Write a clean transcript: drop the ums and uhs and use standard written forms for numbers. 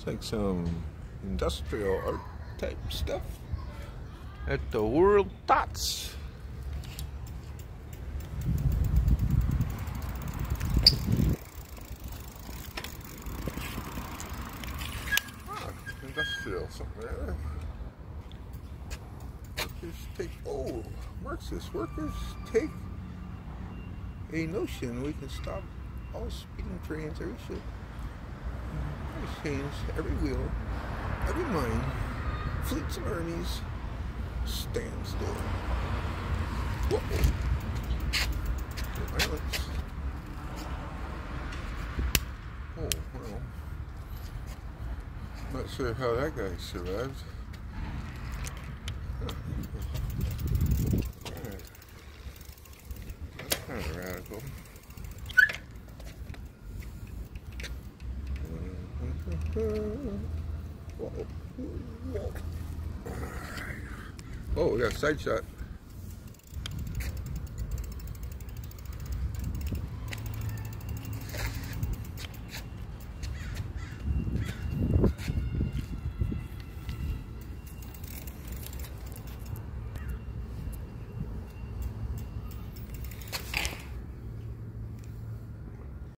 Looks like some industrial art type stuff at the World Tots. Industrial something there. Marxist workers take a notion we can stop all speeding trains, every ship, every change, every wheel, every mine, fleets and armies stand still. Whoa. Violence. Oh, well. Not sure how that guy survived. That's kind of radical. Whoa. Oh, we got a side shot.